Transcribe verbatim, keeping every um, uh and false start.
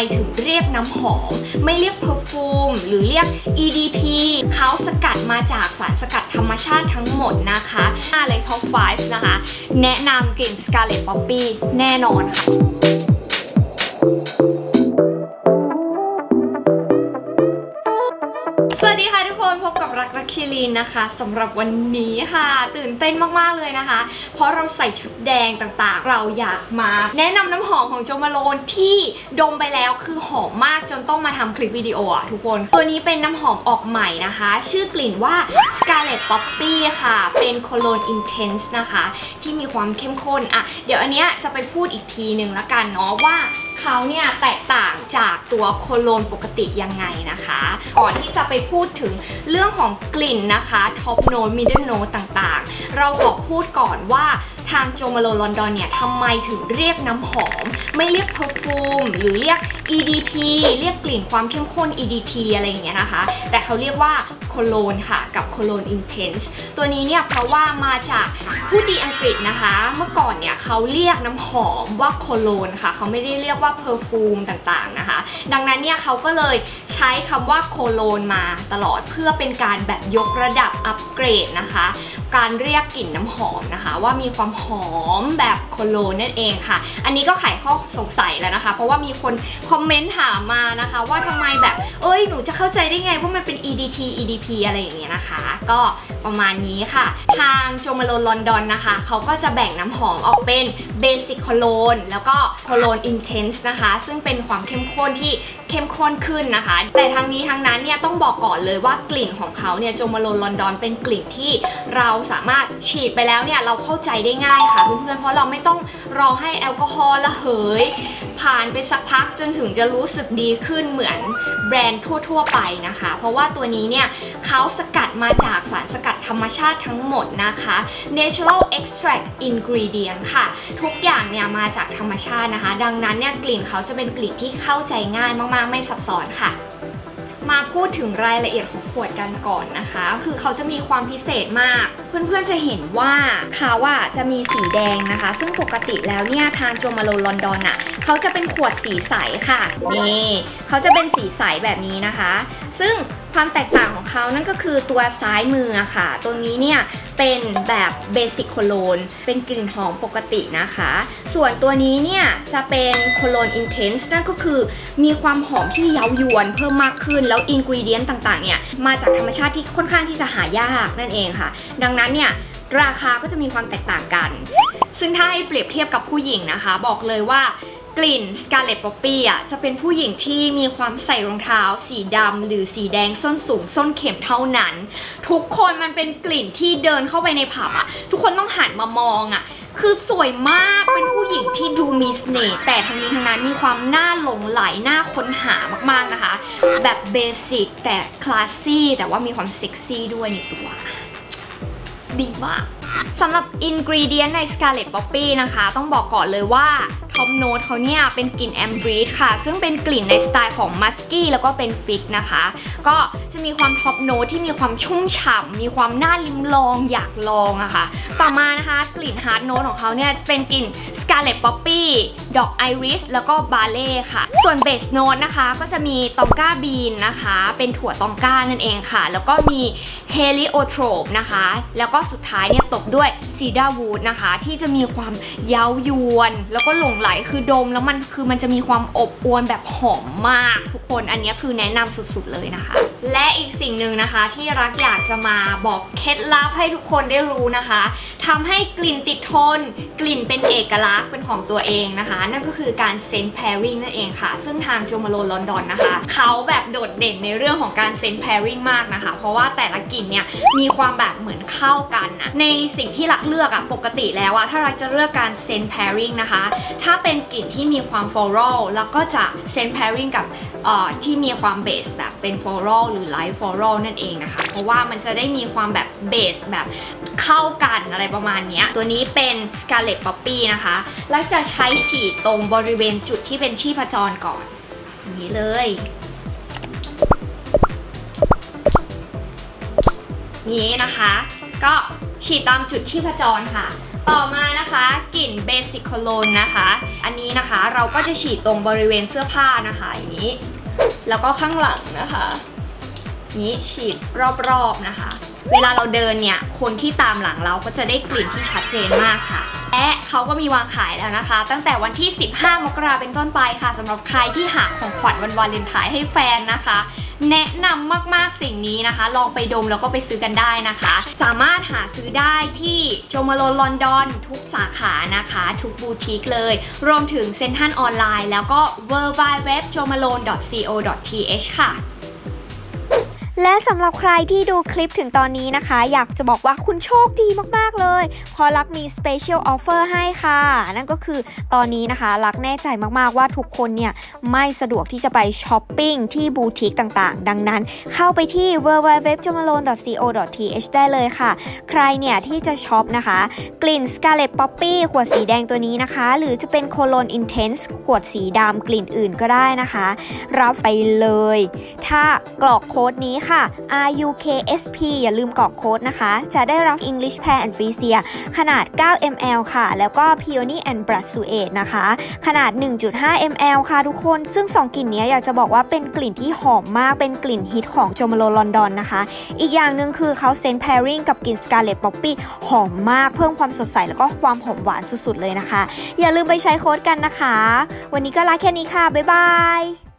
ถึงเรียกน้ำหอมไม่เรียกเพอร์ฟูมหรือเรียก อี ดี พี เขาสกัดมาจากสารสกัดธรรมชาติทั้งหมดนะคะอะไรท็อปไฟว์นะคะแนะนำกลิ่น Scarlet Poppy แน่นอนค่ะสวัสดีค่ะทุกคนพบกับรักรักชิลีนนะคะสำหรับวันนี้ค่ะตื่นเต้นมากๆเลยนะคะเพราะเราใส่ชุดแดงต่างๆเราอยากมาแนะนำน้ำหอมของโจมาโลนที่ดมไปแล้วคือหอมมากจนต้องมาทำคลิปวิดีโออ่ะทุกคนตัวนี้เป็นน้ำหอมออกใหม่นะคะชื่อกลิ่นว่า Scarlet Poppy ค่ะเป็นโคโลน Intense นะคะที่มีความเข้มข้นอ่ะเดี๋ยวอันเนี้ยจะไปพูดอีกทีหนึ่งละกันเนาะว่าเขาเนี่ยแตกต่างจากตัวโคโลนปกติยังไงนะคะก่อนที่จะไปพูดถึงเรื่องของกลิ่นนะคะท็อปโน้ตมิดเดิลโน้ตต่างๆเราขอพูดก่อนว่าทางโจมาโลลอนดอนเนี่ยทำไมถึงเรียกน้ำหอมไม่เรียกเพอร์ฟูมหรือเรียก อี ดี พี เรียกกลิ่นความเข้มข้น อี ดี พี อะไรอย่างเงี้ยนะคะแต่เขาเรียกว่าโคโลนค่ะกับโคโลน Intense ตัวนี้เนี่ยเพราะว่ามาจากผู้ดีอังกฤษนะคะเมื่อก่อนเนี่ยเขาเรียกน้ำหอมว่าโคโลนค่ะเขาไม่ได้เรียกว่าเพอร์ฟูมต่างๆนะคะดังนั้นเนี่ยเขาก็เลยใช้คำว่าโคโลนมาตลอดเพื่อเป็นการแบบยกระดับอัปเกรดนะคะการเรียกกลิ่นน้ำหอมนะคะว่ามีความหอมแบบโคโลนนั่นเองค่ะอันนี้ก็ไขข้อสงสัยแล้วนะคะเพราะว่ามีคนคอมเมนต์ถามมานะคะว่าทำไมแบบเอ้ยหนูจะเข้าใจได้ไงว่ามันเป็น อี ดี ที อี ดี พี อะไรอย่างเงี้ยนะคะก็ประมาณนี้ค่ะทางโจมาโลลอนดอนนะคะเขาก็จะแบ่งน้ำหอมออกเป็นเบสิกโคโลนแล้วก็โคโลน Intense นะคะซึ่งเป็นความเข้มข้นที่เข้มข้นขึ้นนะคะแต่ทั้งนี้ทั้งนั้นเนี่ยต้องบอกก่อนเลยว่ากลิ่นของเขาเนี่ยโจมาโลลอนดอนเป็นกลิ่นที่เราสามารถฉีดไปแล้วเนี่ยเราเข้าใจได้ง่ายค่ะเพื่อนๆเพราะเราไม่ต้องรอให้แอลกอฮอล์ระเหยผ่านไปสักพักจนถึงจะรู้สึกดีขึ้นเหมือนแบรนด์ทั่วๆไปนะคะเพราะว่าตัวนี้เนี่ยเขาสกัดมาจากสารสกัดธรรมชาติทั้งหมดนะคะ natural extract ingredient ค่ะทุกอย่างเนี่ยมาจากธรรมชาตินะคะดังนั้นเนี่ยกลิ่นเขาจะเป็นกลิ่นที่เข้าใจง่ายมากๆไม่ซับซ้อนค่ะมาพูดถึงรายละเอียดของขวดกันก่อนนะคะคือเขาจะมีความพิเศษมากเพื่อนๆจะเห็นว่าเขาว่าจะมีสีแดงนะคะซึ่งปกติแล้วเนี่ยทางโจมาโลลอนดอนอ่ะเขาจะเป็นขวดสีใสค่ะนี่เขาจะเป็นสีใสแบบนี้นะคะซึ่งความแตกต่างของเขานั่นก็คือตัวซ้ายมือค่ะตัวนี้เนี่ยเป็นแบบเบสิกโคโลนเป็นกลิ่นหอมปกตินะคะส่วนตัวนี้เนี่ยจะเป็นโคโลน Intense นั่นก็คือมีความหอมที่เย้ายวนเพิ่มมากขึ้นแล้วอินกรีเดียนต่างๆเนี่ยมาจากธรรมชาติที่ค่อนข้างที่จะหายากนั่นเองค่ะดังนั้นเนี่ยราคาก็จะมีความแตกต่างกันซึ่งถ้าให้เปรียบเทียบกับผู้หญิงนะคะบอกเลยว่ากลิ่น Scarlet Poppy อ่ะจะเป็นผู้หญิงที่มีความใส่รองเท้าสีดำหรือสีแดงส้นสูงส้นเข็มเท่านั้นทุกคนมันเป็นกลิ่นที่เดินเข้าไปในผับอ่ะทุกคนต้องหันมามองอ่ะคือสวยมากเป็นผู้หญิงที่ดูมีเสน่ห์แต่ทั้งนี้ทั้งนั้นมีความน่าหลงไหลน่าค้นหามากๆนะคะแบบเบสิกแต่คลาสซี่แต่ว่ามีความเซ็กซี่ด้วยในตัวดีมากสำหรับอินกรีเดียนใน Scarlet Poppy นะคะต้องบอกก่อนเลยว่าท็อปโน้ตเขาเนี่ยเป็นกลิ่นแอมบรีดค่ะซึ่งเป็นกลิ่นในสไตล์ของมัสกี้แล้วก็เป็นฟิกนะคะก็จะมีความท็อปโน้ตที่มีความชุ่มฉ่ำมีความน่าลิ้มลองอยากลองอะค่ะต่อมานะคะกลิ่นฮาร์ดโน้ตของเขาเนี่ยจะเป็นกลิ่น Scarlet Poppy ดอกไอริสแล้วก็บาเล่ค่ะส่วนเบสโน้ตนะคะก็จะมีตองก้าบีนนะคะเป็นถั่วตองก้านั่นเองค่ะแล้วก็มีเฮลิโอโทรปนะคะแล้วก็สุดท้ายเนี่ยตบด้วยซีดาร์วูดนะคะที่จะมีความเย้ายวนแล้วก็หลงไหลคือดมแล้วมันคือมันจะมีความอบอวลแบบหอมมากทุกคนอันนี้คือแนะนำสุดๆเลยนะคะและอีกสิ่งหนึ่งนะคะที่รักอยากจะมาบอกเคล็ดลับให้ทุกคนได้รู้นะคะทำให้กลิ่นติดทนกลิ่นเป็นเอกลักษณ์เป็นของตัวเองนะคะนั่นก็คือการเซนต์แพริ่งนั่นเองค่ะซึ่งทางโจมาโลลอนดอนนะคะเขาแบบโดดเด่นในเรื่องของการเซนต์แพริ่งมากนะคะเพราะว่าแต่ละกลิ่นเนี่ยมีความแบบเหมือนเข้ากันนะในสิ่งที่รักเลือกอะปกติแล้วอะถ้ารักจะเลือกการเซนต์แพริ่งนะคะถ้าเป็นกลิ่นที่มีความฟลอรัลแล้วก็จะเซนต์แพริ่งกับที่มีความเบสแบบเป็นฟลอรัลหรือไลท์ฟลอรัลนั่นเองนะคะเพราะว่ามันจะได้มีความแบบเบสแบบเข้ากันอะไรประมาณนี้ตัวนี้เป็น Scarlet Poppy นะคะแล้วจะใช้ฉีดตรงบริเวณจุดที่เป็นชีพจรก่อนอย่างนี้เลยนี้นะคะก็ฉีดตามจุดชีพจรค่ะต่อมานะคะกลิ่นเบสิกโคโลนนะคะอันนี้นะคะเราก็จะฉีดตรงบริเวณเสื้อผ้านะคะอย่างนี้แล้วก็ข้างหลังนะคะนี้ฉีดรอบๆนะคะเวลาเราเดินเนี่ยคนที่ตามหลังเราก็จะได้กลิ่นที่ชัดเจนมากค่ะและเขาก็มีวางขายแล้วนะคะตั้งแต่วันที่สิบห้ามกราเป็นต้นไปค่ะสำหรับใครที่หาของขวัญวันวาเลนไทน์ให้แฟนนะคะแนะนำมากๆสิ่งนี้นะคะลองไปดมแล้วก็ไปซื้อกันได้นะคะสามารถหาซื้อได้ที่โจมาโลนลอนดอนทุกสาขานะคะทุกบูติกเลยรวมถึงเซ็นทรัลออนไลน์แล้วก็ ดับเบิลยู ดับเบิลยู ดับเบิลยู ดอท โจมาโลน ดอท ซี โอ ดอท ที เอช ค่ะและสำหรับใครที่ดูคลิปถึงตอนนี้นะคะอยากจะบอกว่าคุณโชคดีมากๆเลยเพราะลักมี Special Offer ให้ค่ะนั่นก็คือตอนนี้นะคะลักแน่ใจมากๆว่าทุกคนเนี่ยไม่สะดวกที่จะไปช้อปปิ้งที่บูติกต่างๆดังนั้นเข้าไปที่ ดับเบิลยู ดับเบิลยู ดับเบิลยู ดอท โจมาโลน ดอท ซี โอ ดอท ที เอช ได้เลยค่ะใครเนี่ยที่จะช็อปนะคะกลิ่น Scarlet Poppy ขวดสีแดงตัวนี้นะคะหรือจะเป็น Cologne Intense ขวดสีดำกลิ่นอื่นก็ได้นะคะรับไปเลยถ้ากรอกโค้ดนี้ค่ะ อาร์ ยู เค เอส พี อย่าลืมกรอกโค้ดนะคะจะได้รับ English Pear and Freesia ขนาด เก้า มิลลิลิตร ค่ะแล้วก็ Peony and Brush Suede นะคะขนาด หนึ่งจุดห้า มิลลิลิตร ค่ะทุกคนซึ่งสองกลิ่นนี้อยากจะบอกว่าเป็นกลิ่นที่หอมมากเป็นกลิ่นฮิตของโจมาโลลอนดอนนะคะอีกอย่างหนึ่งคือเขาเซน pairing กับกลิ่น Scarlet Poppy หอมมากเพิ่มความสดใสแล้วก็ความหอมหวานสุดๆเลยนะคะอย่าลืมไปใช้โค้ดกันนะคะวันนี้ก็ลาแค่นี้ค่ะบ๊ายบาย